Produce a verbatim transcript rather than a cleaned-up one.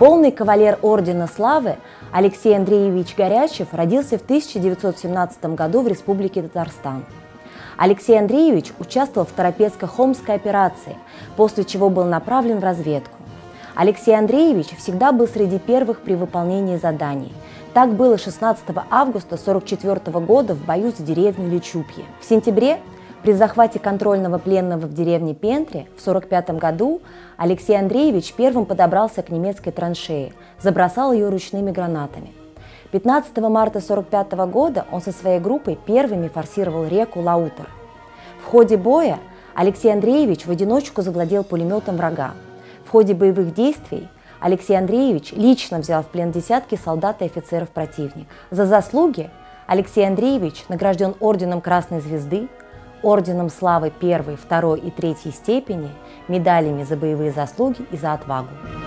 Полный кавалер Ордена Славы Алексей Андреевич Горячев родился в тысяча девятьсот семнадцатом году в Республике Татарстан. Алексей Андреевич участвовал в Торопецко-Хомской операции, после чего был направлен в разведку. Алексей Андреевич всегда был среди первых при выполнении заданий. Так было шестнадцатого августа сорок четвёртого года в бою за деревню Личупье. В сентябре при захвате контрольного пленного в деревне Пентре в сорок пятом году Алексей Андреевич первым подобрался к немецкой траншее, забросал ее ручными гранатами. пятнадцатого марта сорок пятого года он со своей группой первыми форсировал реку Лаутер. В ходе боя Алексей Андреевич в одиночку завладел пулеметом врага. В ходе боевых действий Алексей Андреевич лично взял в плен десятки солдат и офицеров противника. За заслуги Алексей Андреевич награжден орденом Красной Звезды, орденом Славы первой, второй и третьей степени, медалями за боевые заслуги и за отвагу.